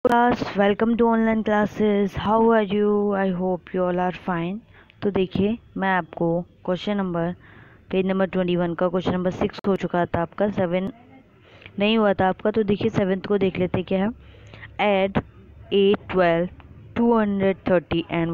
Class, welcome to online classes. How are you? I hope you all are fine. तो देखिए, मैं आपको question number page number 21 का question number 6 हो चुका था आपका, 7 नहीं हुआ था आपका। तो देखिए 7th को देख लेते क्या है। Add 8, 12, 230 and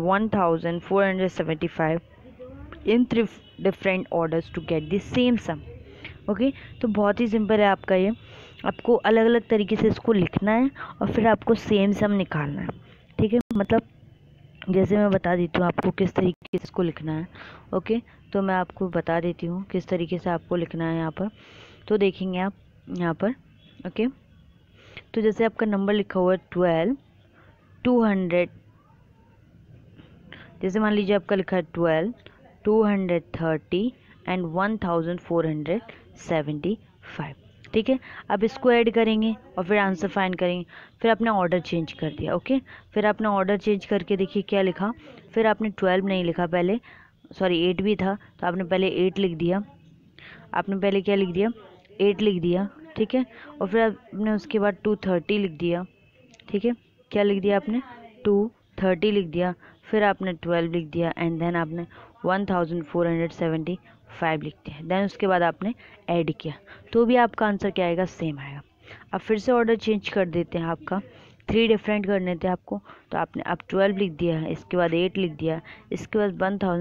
1475 in 3 different orders to get the same sum. Okay, तो बहुत ही सिंपल है आपका ये। आपको अलग अलग तरीके से इसको लिखना है और फिर आपको सेम सम निकालना है। ठीक है, मतलब जैसे मैं बता देती हूँ आपको किस तरीके से इसको लिखना है। ओके, तो मैं आपको बता देती हूँ किस तरीके से आपको लिखना है यहाँ पर। तो देखेंगे आप यहाँ पर। ओके, तो जैसे आपका नंबर लिखा हुआ है 12, 200, जैसे मान लीजिए आपका लिखा है 12, 230 एंड 1475। ठीक है, अब इसको ऐड करेंगे और फिर आंसर फाइंड करेंगे। फिर आपने ऑर्डर चेंज कर दिया। ओके, फिर आपने ऑर्डर चेंज करके देखिए क्या लिखा। फिर आपने 12 नहीं लिखा पहले, सॉरी 8 भी था तो आपने पहले 8 लिख दिया। आपने पहले क्या लिख दिया, 8 लिख दिया। ठीक है, और फिर आपने उसके बाद 230 लिख दिया। ठीक है, क्या लिख दिया आपने, 230 लिख दिया। फिर आपने 12 लिख दिया एंड देन आपने 1475 लिख दिया। देन उसके बाद आपने ऐड किया, तो भी आपका आंसर क्या आएगा, सेम आएगा। अब फिर से ऑर्डर चेंज कर देते हैं आपका, 3 डिफरेंट करने थे आपको। तो आपने अब 12 लिख दिया, इसके बाद 8 लिख दिया, इसके बाद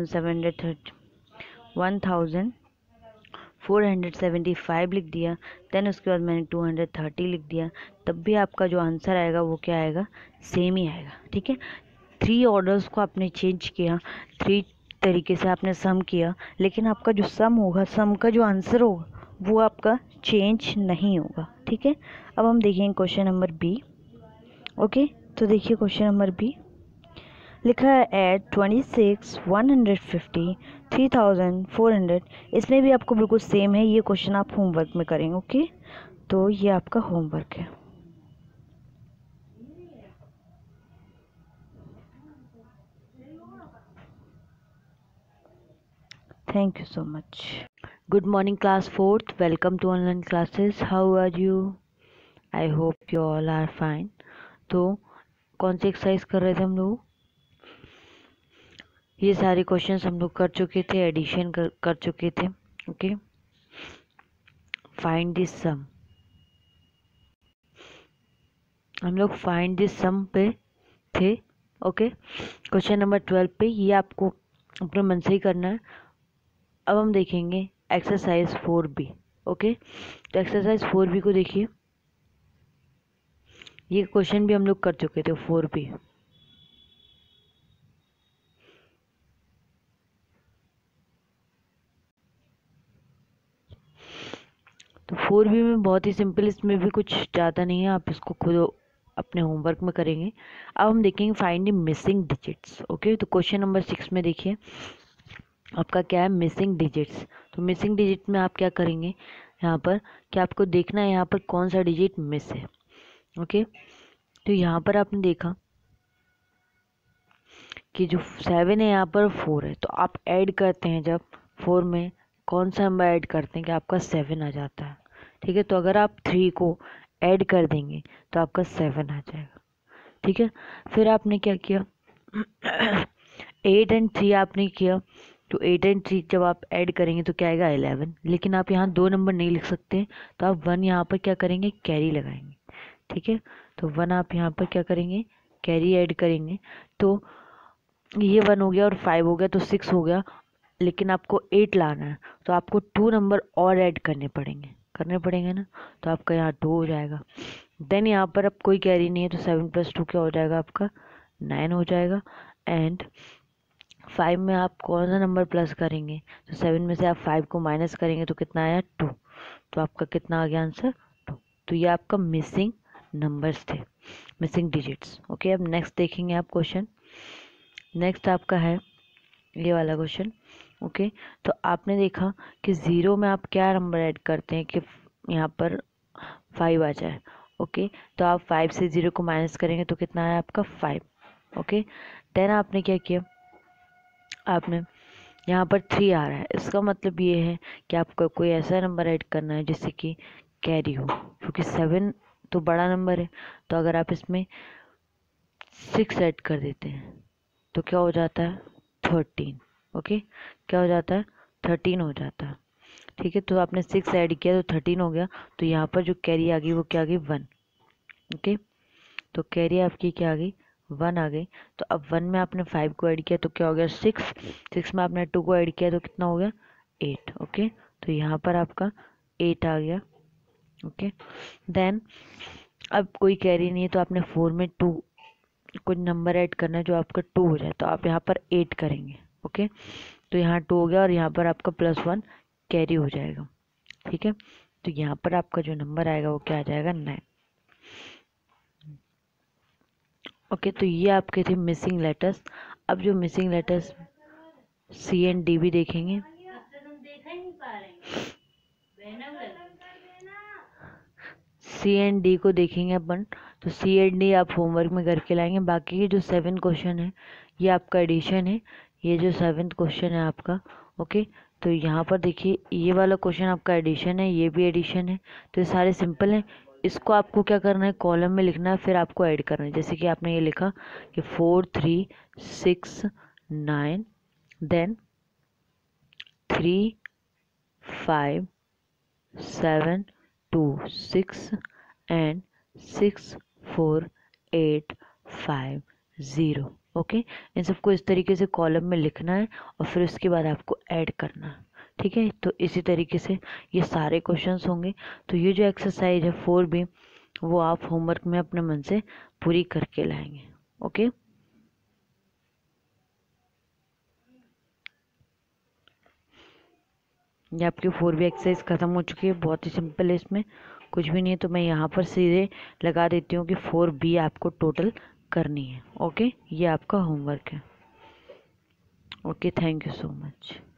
1475 लिख दिया। देन उसके बाद मैंने 230 लिख दिया। तब भी आपका जो आंसर आएगा वो क्या आएगा, सेम ही आएगा। ठीक है, 3 ऑर्डर्स को आपने चेंज किया, 3 तरीके से आपने सम किया, लेकिन आपका जो सम होगा, सम का जो आंसर होगा वो आपका चेंज नहीं होगा। ठीक है, अब हम देखेंगे क्वेश्चन नंबर बी। ओके, तो देखिए क्वेश्चन नंबर बी लिखा है एट 26, 150, 3400। इसमें भी आपको बिल्कुल सेम है। ये क्वेश्चन आप होमवर्क में करेंगे। ओके, तो ये आपका होमवर्क है। Thank you so much. Good morning, class 4th. Welcome to online classes. How are you? I hope you all are fine. तो कौन सी एक्सरसाइज कर रहे थे हम लोग, ये सारे क्वेश्चंस हम लोग कर चुके थे, एडिशन कर चुके थे। ओके, फाइंड दिस सम, हम लोग फाइंड दिस सम पे थे। ओके, क्वेश्चन नंबर 12 पे, ये आपको अपने मन से ही करना है। अब हम देखेंगे एक्सरसाइज 4B। ओके, तो एक्सरसाइज 4B को देखिए, ये क्वेश्चन भी हम लोग कर चुके थे 4B। तो 4B में बहुत ही सिंपल, इसमें भी कुछ ज़्यादा नहीं है, आप इसको खुद अपने होमवर्क में करेंगे। अब हम देखेंगे find the missing digits. Okay, तो क्वेश्चन नंबर 6 में देखिए आपका क्या है, मिसिंग डिजिट्स। तो मिसिंग डिजिट में आप क्या करेंगे, यहाँ पर क्या आपको देखना है यहाँ पर कौन सा डिजिट मिस है। ओके, तो यहाँ पर आपने देखा कि जो 7 है यहाँ पर 4 है, तो आप ऐड करते हैं जब 4 में कौन सा नंबर ऐड करते हैं कि आपका 7 आ जाता है। ठीक है, तो अगर आप 3 को ऐड कर देंगे तो आपका 7 आ जाएगा। ठीक है, फिर आपने क्या किया 8 एंड 3 आपने किया, तो 8 एंड 3 जब आप ऐड करेंगे तो क्या आएगा 11। लेकिन आप यहाँ 2 नंबर नहीं लिख सकते, तो आप 1 यहाँ पर क्या करेंगे, कैरी लगाएंगे। ठीक है, तो 1 आप यहाँ पर क्या करेंगे, कैरी ऐड करेंगे। तो ये 1 हो गया और 5 हो गया, तो 6 हो गया। लेकिन आपको 8 लाना है, तो आपको 2 नंबर और ऐड करने पड़ेंगे ना। तो आपका यहाँ 2 हो जाएगा। देन यहाँ पर अब कोई कैरी नहीं है, तो 7 + 2 क्या हो जाएगा, आपका 9 हो जाएगा। एंड 5 में आप कौन सा नंबर प्लस करेंगे, तो 7 में से आप 5 को माइनस करेंगे तो कितना आया, 2। तो आपका कितना आ गया आंसर, 2। तो ये आपका मिसिंग नंबर्स थे, मिसिंग डिजिट्स। ओके, अब नेक्स्ट देखेंगे आप क्वेश्चन। नेक्स्ट आपका है ये वाला क्वेश्चन। ओके, तो आपने देखा कि 0 में आप क्या नंबर ऐड करते हैं कि यहाँ पर 5 आ जाए। ओके, तो आप 5 से 0 को माइनस करेंगे तो कितना आया आपका 5। ओके, देन आपने क्या किया, आपने यहाँ पर 3 आ रहा है, इसका मतलब ये है कि आपको कोई ऐसा नंबर ऐड करना है जिससे कि कैरी हो, क्योंकि 7 तो बड़ा नंबर है, तो अगर आप इसमें 6 ऐड कर देते हैं तो क्या हो जाता है 13। ओके, क्या हो जाता है 13 हो जाता है। ठीक है, तो आपने 6 ऐड किया तो 13 हो गया। तो यहाँ पर जो कैरी आ गई वो क्या आ गई 1। ओके, तो कैरी आपकी क्या आ गई 1 आ गई। तो अब 1 में आपने 5 को ऐड किया तो क्या हो गया 6, 6 में आपने 2 को ऐड किया तो कितना हो गया 8। ओके, तो यहाँ पर आपका 8 आ गया। ओके, देन अब कोई कैरी नहीं है तो आपने 4 में 2 कुछ नंबर ऐड करना है जो आपका 2 हो जाए, तो आप यहाँ पर 8 करेंगे। ओके, तो यहाँ 2 हो गया और यहाँ पर आपका +1 कैरी हो जाएगा। ठीक है, तो यहाँ पर आपका जो नंबर आएगा वो क्या आ जाएगा 9। ओके, तो ये आपके थे मिसिंग लेटर्स। अब जो missing letters C and D भी देखेंगे। सी एंड डी को देखेंगे अपन, तो सी एंड डी आप होमवर्क में करके लाएंगे। बाकी के जो 7 क्वेश्चन है ये आपका एडिशन है, ये जो 7th क्वेश्चन है आपका। ओके, तो यहाँ पर देखिए ये वाला क्वेश्चन आपका एडिशन है, ये भी एडिशन है, तो ये सारे सिंपल हैं। इसको आपको क्या करना है कॉलम में लिखना है, फिर आपको ऐड करना है। जैसे कि आपने ये लिखा कि 4 3 6 9 देन 3 5 7 2 6 एंड 6 4 8 5 0। ओके, इन सबको इस तरीके से कॉलम में लिखना है और फिर उसके बाद आपको ऐड करना है। ठीक है, तो इसी तरीके से ये सारे क्वेश्चंस होंगे। तो ये जो एक्सरसाइज है 4B वो आप होमवर्क में अपने मन से पूरी करके लाएंगे। ओके, ये आपकी 4B एक्सरसाइज खत्म हो चुकी है, बहुत ही सिंपल है, इसमें कुछ भी नहीं है। तो मैं यहाँ पर सीधे लगा देती हूँ कि 4B आपको टोटल करनी है। ओके, ये आपका होमवर्क है। Okay, thank you so much.